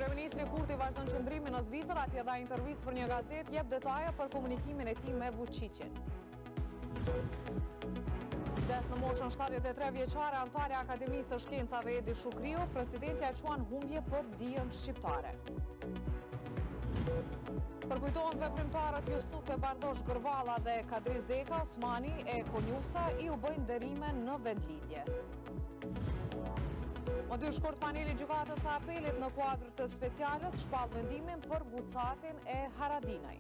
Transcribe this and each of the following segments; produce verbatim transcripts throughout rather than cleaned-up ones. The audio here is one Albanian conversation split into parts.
Kryeministri Kurti vazhdon qëndrimin në Zvicër, atje dha intervistë për një gazetë, jep detaje për komunikimin e tij me Vučićin. Vdes në moshën shtatëdhjetë e tre vjeçare antare e Akademisë së Shkencave Edi Shukriu, presidentja e quan humbje për dijen shqiptare. Përkujtohen veprimtarët Jusufe Bardosh Gërvalla dhe Kadri Zeka Osmani e Konjusa i u bëjnë nderime në vendlidhje. Më dy shkurt paneli gjykatës së apelit në kuadër të specialës shpall vendimin për Gucatin e Haradinaj.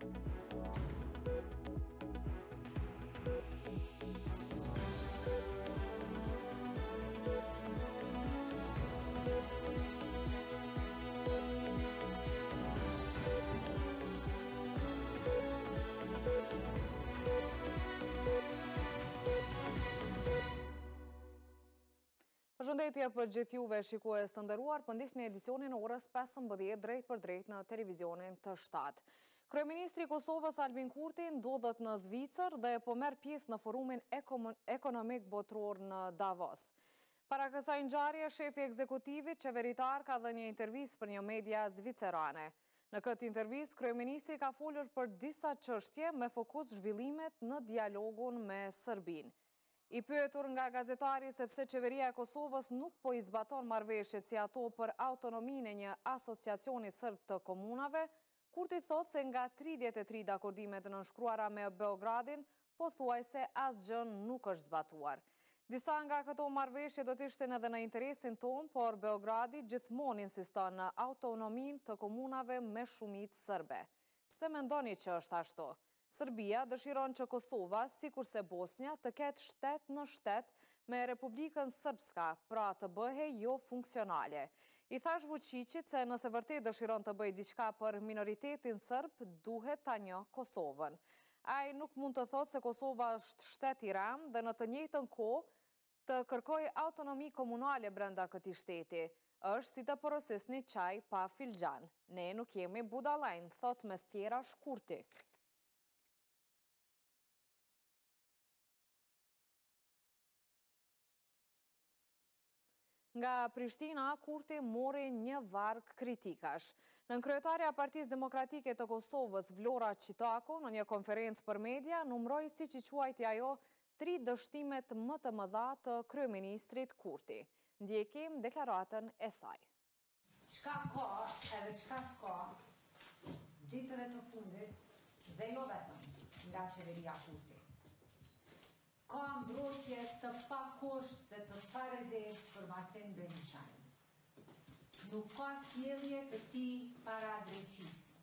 Përshëndetje për gjithë juve shikues të nderuar, po ndisni edicionin e orës pesëmbëdhjetë drejt për drejt në televizionin të shtatë. Kryeministri i Kosovës Albin Kurti ndodhet në Zvicër dhe po merr pjesë në forumin ekonomik botror në Davos. Para kësaj ngjarje, shefi ekzekutivit qeveritar ka dhënë një intervistë për një media zvicerane. Në këtë intervistë, kryeministri ka folur për disa çështje me fokus zhvillimet në dialogun me Serbinë. I pyetur nga gazetari sepse qeveria e Kosovës nuk po i zbaton marrëveshjet si ato për autonominë e një asociacioni serb të komunave, Kurti thot se nga tridhjetë e tri dakordimet të nënshkruara me Beogradin, pothuajse asgjë nuk është zbatuar. Disa nga këto marrëveshje do të ishin edhe në interesin ton, por Beogradi gjithmonë insiston në autonominë të komunave me shumicë serbe. Pse mendoni që është ashtu? Serbia dëshiron që Kosova, sikurse Bosnia, të ketë shtet në shtet me Republikën Srpska, pra të bëhej jo funksionale. I thash Vučićit se nëse vërtet dëshiron të bëjë diçka për minoritetin serb, duhet ta njohë Kosovën. Ai nuk mund të thotë se Kosova është shtet i ram dhe në të njëjtën kohë të kërkojë autonomi komunale brenda këtij shteti. Është si të porosisni çaj pa filxhan. Ne nuk jemi budallajn, thot mes tjerash Kurti. Nga Prishtina, Kurti mori një varg kritikash. Nën kryetarja e Partisë Demokratike të Kosovës, Vlora Çitaku, në një konferencë për media, numroi siç i quajti ajo tri dështimet më të mëdha të kryeministrit Kurti. Ndjekim deklaratën e saj. Çka ka edhe çka s'ka ditëve të fundit dhe jo vetëm nga qeveria Kurti. Ka mbrojtje të pa kusht dhe të pa rezervë për Martin Berishajn. Nuk ka sjellje të tij para drejtësisë.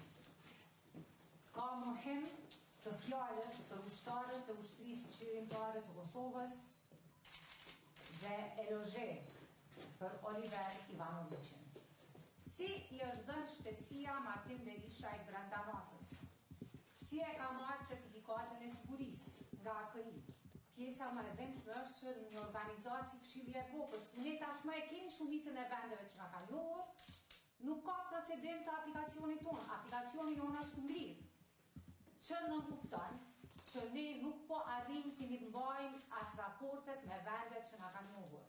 Ka mohim të fjalës për ushtarët të ushtrisë qeverimtare të Kosovës dhe elozhe për Oliver Ivanovićin. Si i është dhënë shtetësia Martin Berishajt brenda natës? Si e ka marrë certifikatën e sigurisë nga A K I? Pjesa më e dëmshme është që një organizatë si Këshilli i Evropës, ku ne tashmë e kemi shumicën e vendeve që na kanë njohur, nuk ka procedim të aplikacionit tonë. Aplikacioni jonë është ngrirë, që nuk kupton që ne nuk po arrim të mbajmë as raportet me vendet që na kanë njohur.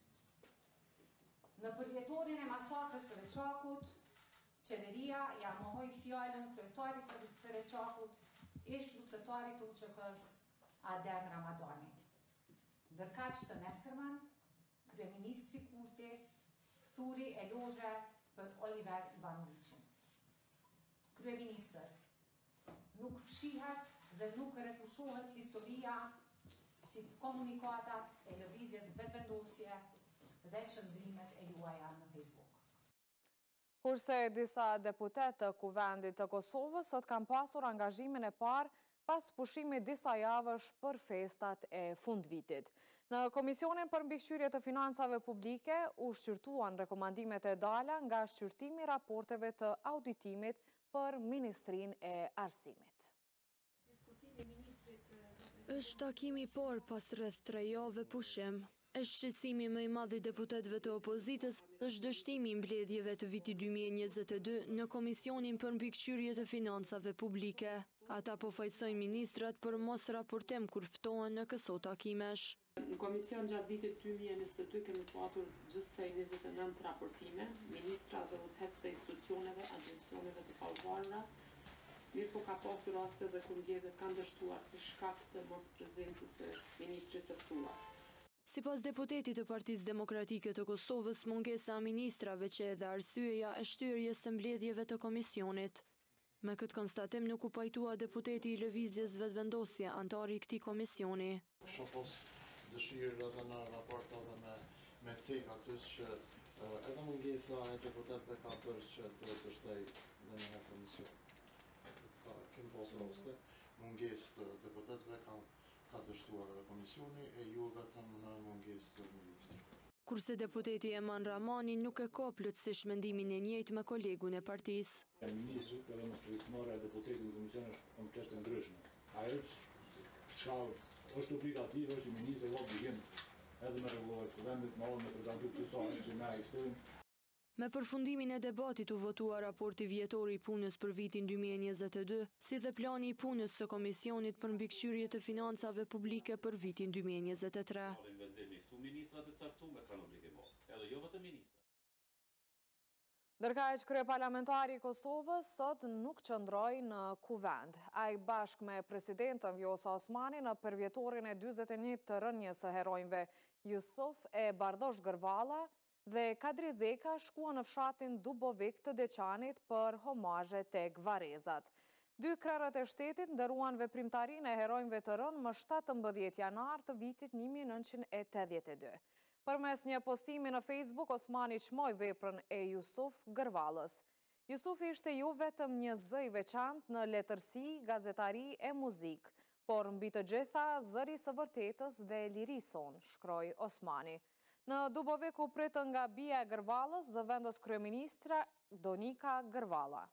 Në përvjetorin e masakrës së Reçakut, qeveria ja mohoi fjalën kryetarit të Reçakut, ish luftëtarit të U Q K-s Adem Ramadani. Ndërkaq të nesërmen, kryeministri Kurti thuri elozhe për Oliver Ivanovićin. Kryeministër, nuk fshihet dhe nuk retushohet historia si komunikatat e lëvizjes vetëvendosje dhe qëndrimet e juaja në Facebook. Kurse disa deputet të Kuvendit të Kosovës sot kanë pasur angazhimin e parë pas pushimit disa javësh për festat e fundvitit. Në Komisionin për mbikëqyrje të financave publike u shqyrtuan rekomandimet e dala nga shqyrtimi raporteve të auditimit për Ministrinë e Arsimit. Është takimi i parë pas rreth tre javë pushim. Është shqetësimi më i madh i deputetëve të opozitës, është dështimi i mbledhjeve të vitit dy mijë e njëzet e dy në Komisionin për mbikëqyrje të financave publike. Ata po fajsojnë ministrat për mos raportim kur ftohen në këso takimesh. Në komision gjatë vitit dy mijë e njëzet e dy kemi patur gjithsej njëzet e nëntë raportime, ministra dhe udhëheqës të institucioneve, agjencioneve të pavarura. Mirë po ka pasur raste dhe kur mbledhjet kanë dështuar për shkak të mos prezencës së ministrit të ftuar. Sipas deputetit të Partisë Demokratike të Kosovës, mungesa e ministrave që edhe arsyeja e shtyrjes së mbledhjeve të komisionit. Me këtë konstatim nuk u pajtua deputeti i Lëvizjes Vetëvendosje, antari i këtij komisioni. Kisha pas dëshirë edhe në raport edhe me me cek aty që edhe mungesa e deputetëve ka bërë që të të shtej në një komision. Ka kemë pas raste, mungesë të deputetëve ka ka dështuar edhe komisioni e ju vetëm në mungesë të ministrit. Kurse deputeti Eman Ramani nuk e ka plotësisht mendimin e njëjtë me kolegun e partisë. Ministri edhe më kryetarja e deputetit në komision është komplet e ndryshme. Ajo çka është obligative është i ministrit dhe obligim edhe me rregullat e vendit me me prezantuar këto që na ekzistojnë. Me përfundimin e debatit u votua raporti vjetor i punës për vitin dy mijë e njëzet e dy, si dhe plani i punës së Komisionit për mbikëqyrje të financave publike për vitin dy mijë e njëzet e tre. Ministrat e caktuar kanë obligim, edhe jo vetëm ministrat. Ndërkaq kryeparlamentari i Kosovës sot nuk qëndroi në kuvend. Ai bashkë me presidentën Vjosa Osmani në përvjetorin e dyzet e një të rënjes së heronjve Jusuf e Bardosh Gërvalla dhe Kadri Zeka shkuan në fshatin Dubovik të Deçanit për homazhe tek varezat. Dy krerët e shtetit ndëruan veprimtarinë e heronjve të rënë më shtatëmbëdhjetë janar të vitit një mijë e nëntëqind e tetëdhjetë e dy. Përmes një postimi në Facebook, Osmani çmoi veprën e Jusuf Gërvallës. Jusufi ishte jo vetëm një zë i veçantë në letërsi, gazetari e muzikë, por mbi të gjitha zëri së vërtetës dhe lirison, shkroi Osmani. Në Dubovik u pritën nga bia e Gërvallës, zëvendës kryeministra Donika Gërvalla.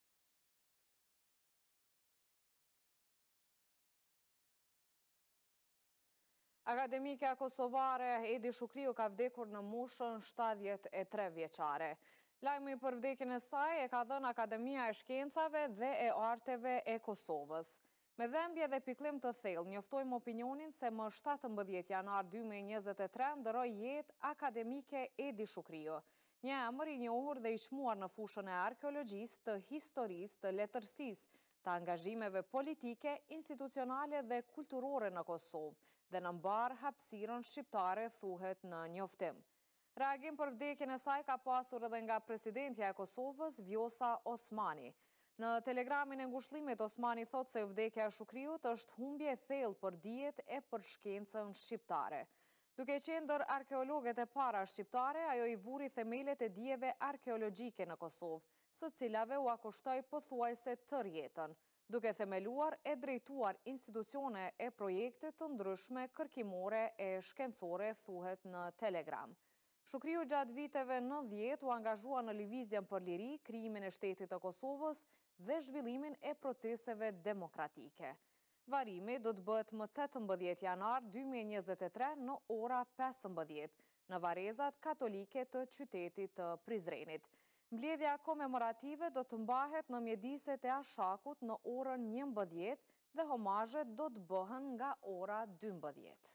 Akademikja kosovare Edi Shukriu ka vdekur në moshën shtatëdhjetë e tre vjeçare. Lajmi për vdekjen e saj e ka dhënë Akademia e Shkencave dhe e Arteve e Kosovës. Me dhembje dhe pikëllim të thellë, njoftojmë opinionin se më shtatëmbëdhjetë janar dy mijë e njëzet e tre ndëroi jetë akademike Edi Shukriu, një emër i njohur dhe i çmuar në fushën e arkeologjisë, të historisë, të letërsisë, të angazhimeve politike, institucionale dhe kulturore në Kosovë, dhe në mbar hapësirën shqiptare thuhet në njoftim. Reagim për vdekjen e saj ka pasur edhe nga presidentja e Kosovës, Vjosa Osmani. Në telegramin e ngushëllimit, Osmani thot se vdekja e Shukriut është humbje e thellë për dijet e për shkencën shqiptare. Duke qenë ndër arkeologet e para shqiptare, ajo i vuri themelet e dijeve arkeologjike në Kosovë, së cilave u akushtoi pothuajse tërë jetën, duke themeluar e drejtuar institucione e projekte të ndryshme kërkimore e shkencore, thuhet në Telegram. Shukriu gjatë viteve nëntëdhjetë u angazhua në lëvizjen për liri, krijimin e shtetit të Kosovës dhe zhvillimin e proceseve demokratike. Varimi do të bëhet më tetëmbëdhjetë janar dy mijë e njëzet e tre në ora pesëmbëdhjetë në varezat katolike të qytetit të Prizrenit. Mbledhja komemorative do të mbahet në mjediset e Ashakut në orën njëmbëdhjetë dhe homazhet do të bëhen nga ora dymbëdhjetë.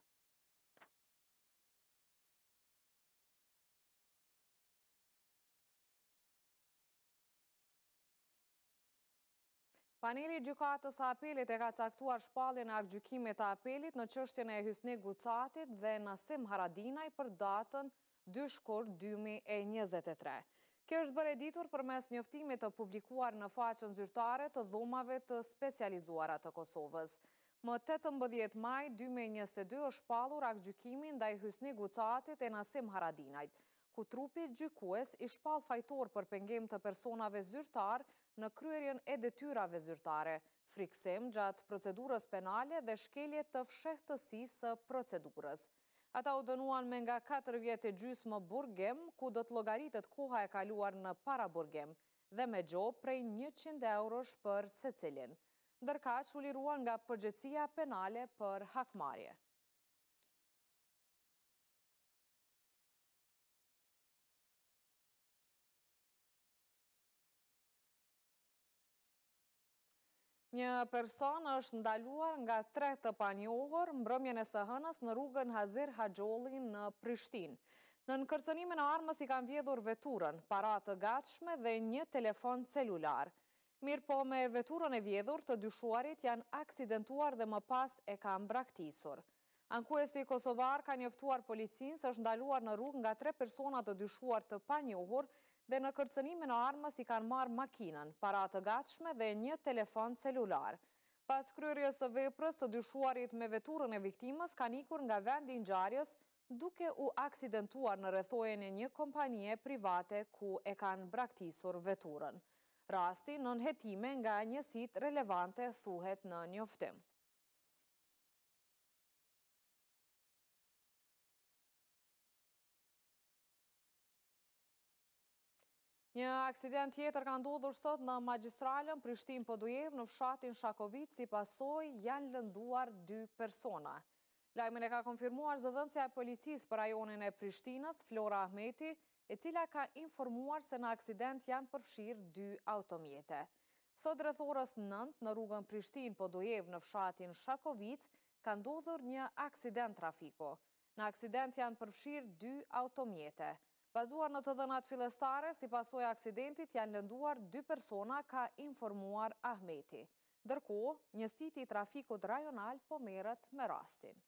Paneli i gjykatës së apelit e ka caktuar shpalljen e aktgjykimit të apelit në çështjen e Hysni Gucatit dhe Nasim Haradinaj për datën dy shkurt dy mijë e njëzet e tre. Kjo është bërë e ditur përmes njoftimit të publikuar në faqen zyrtare të dhomave të specializuara të Kosovës. Më tetëmbëdhjetë maj dy mijë e njëzet e dy është shpallur aktgjykimi ndaj Hysni Gucatit e Nasim Haradinajt, ku trupi gjykues i shpall fajtor për pengim të personave zyrtar në kryerjen e detyrave zyrtare, friksim gjatë procedurës penale dhe shkelje të fshehtësisë së procedurës. Ata u dënuan me nga katër vjet e gjysmë burgim, ku do të llogaritet koha e kaluar në paraburgim, dhe me gjop prej njëqind eurosh për secilin. Ndërkaq u liruan nga përgjegjësia penale për hakmarrje. Një person është ndaluar nga tre të panjohur mbrëmjen e së hënës në rrugën Hazir Haxholli në Prishtinë. Në kërcënimin e armës i kanë vjedhur veturën, para të gatshme dhe një telefon celular. Mirë po me veturën e vjedhur, të dyshuarit janë aksidentuar dhe më pas e kanë braktisur. Ankuesi kosovar ka njoftuar policinë se është ndaluar në rrugë nga tre persona të dyshuar të panjohur dhe në kërcënimin e armës i kanë marrë makinën, para të gatshme dhe një telefon celular. Pas kryerjes së veprës, të dyshuarit me veturën e viktimës kanë ikur nga vendi i ngjarjes duke u aksidentuar në rrethojen e një kompanie private ku e kanë braktisur veturën. Rasti nën hetime nga njësitë relevante thuhet në njoftim. Një aksident tjetër ka ndodhur sot në magjistralën Prishtinë-Podujev në fshatin Shakovic, si pasojë janë lënduar dy persona. Lajmin e ka konfirmuar zëdhënësja e policisë për rajonin e Prishtinës, Flora Ahmeti, e cila ka informuar se në aksident janë përfshirë dy automjete. Sot rreth orës nëntë në rrugën Prishtinë-Podujev në fshatin Shakovic ka ndodhur një aksident trafiku. Në aksident janë përfshirë dy automjete. Bazuar në të dhënat fillestare, si pasojë e aksidentit janë lënduar dy persona, ka informuar Ahmeti. Ndërkohë, njësiti i trafikut rajonal po merret me rastin.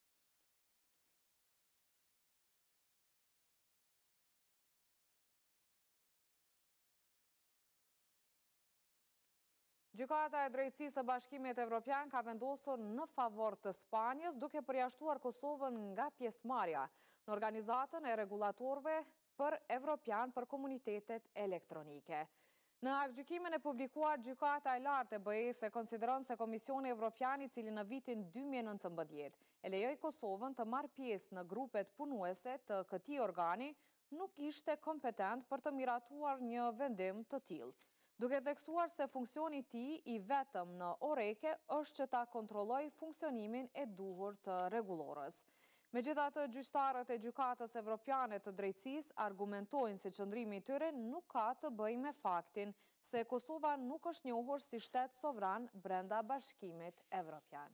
Gjykata e Drejtësisë së Bashkimit Evropian ka vendosur në favor të Spanjës duke përjashtuar Kosovën nga pjesëmarrja në organizatën e regulatorëve për Evropian për komunitetet elektronike. Në aktgjykimin e publikuar, Gjykata e Lartë e B E-s e konsideron se Komisioni Evropian, i cili në vitin dy mijë e nëntëmbëdhjetë e lejoi Kosovën të marrë pjesë në grupet punuese të këtij organi, nuk ishte kompetent për të miratuar një vendim të tillë, duke theksuar se funksioni i tij i vetëm në oreke është që ta kontrollojë funksionimin e duhur të rregullorës. Megjithatë, gjyqtarët e Gjykatës Evropiane të Drejtësisë argumentojnë se qëndrimi i tyre nuk ka të bëjë me faktin se Kosova nuk është njohur si shtet sovran brenda Bashkimit Evropian.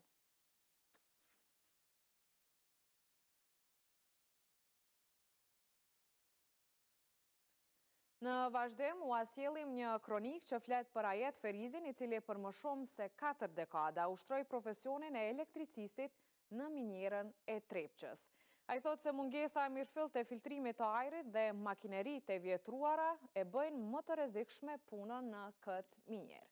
Në vazhdim, u asjellim një kronik që flet për Ajet Ferizin, i cili për më shumë se katër dekada ushtroi profesionin e elektricistit në minierën e Trepçës. Ai thotë se mungesa e mirëfillt të filtrimit të ajrit dhe makineritë e vjetruara e bëjnë më të rrezikshme punën në këtë minierë.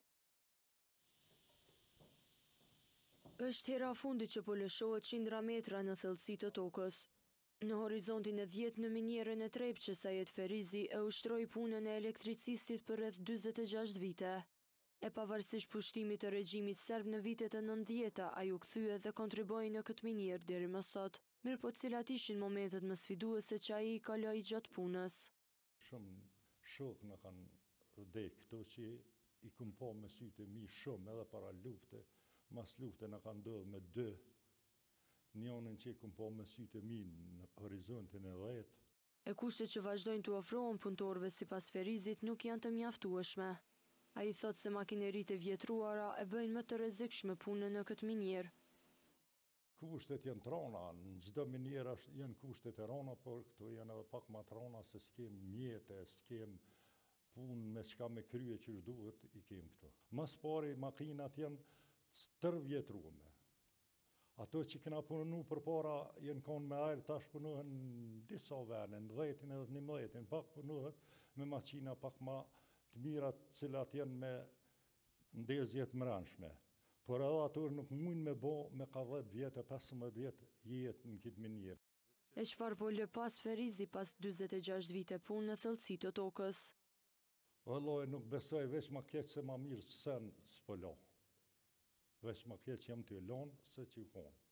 Është hera fundi që po lëshohet qindra metra në thellësi të tokës. Në horizontin e dhjetë në minierën e Trepçës, Ajet Ferizi e ushtroi punën e elektricistit për rreth dyzet e gjashtë vite. E pavarësisht pushtimit të regjimit serb në vitet e nëntëdhjeta, ai u kthye dhe kontriboi në këtë minierë deri më sot. Mirë po cilat ishin momentet më sfiduese që ai i kaloi gjatë punës. Shumë shok në kanë vdekë këto që i kum pa me sytë e mi shumë edhe para lufte, mas lufte në kanë ndodhur me dy. Njënin që i kum pa me sytë e mi në horizontin e dhjetë. E kushtet që vazhdojnë të ofrohen punëtorëve sipas Ferizit nuk janë të mjaftueshme. Ai thotë se makineritë e vjetruara e bëjnë më të rrezikshme punën në këtë minierë. Kushtet janë të rana, në çdo minierë janë kushtet e rana, por këtu janë edhe pak më të rana se s'kem mjete, s'kem punë me çka me krye që duhet, i kem këtu. Mas pari makinat janë tër vjetruame. Ato që kena punu përpara janë kanë me ajër, tash punohen në disa vende, në dhjetin edhe në njëmbëdhjetin, pak punohet me makina pak më të mirat cilat janë me ndezjet mranshme. Por edhe ato nuk mund me bo me ka dhjetë vjetë, pesëmbëdhjetë vjetë jetë në këtë minierë. E çfarë po lë pas Ferizi pas dyzet e gjashtë vite punë në thellësi të tokës? Vallai nuk besoj, veç ma keq se ma mirë sen s'po la. Veç ma keq jam të lanë se që u konë.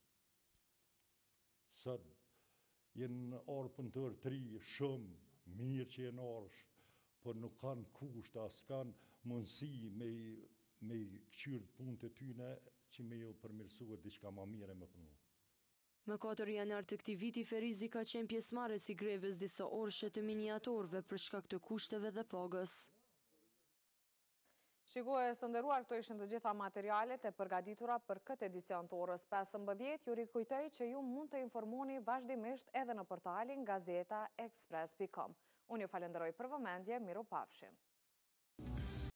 Sot jenë orë punëtor tri shumë, mirë që jenë orë, por nuk kanë kushta, s'kanë mundësi me, me këqyrë punë të tyne që me ju përmirësuar diçka ma mire me punu. Më katër janar të këtij viti, Ferizi ka qenë pjesëmarrës i greves disa orëshe të miniatorëve për shkak të kushteve dhe pagës. Shikues të nderuar, këto ishin të gjitha materialet e përgatitura për këtë edicion të orës pesëmbëdhjetë. Ju rikujtoj që ju mund të informoni vazhdimisht edhe në portalin gazeta ekspres pikë kom. Unë ju falenderoj për vëmendje, miru pafshim.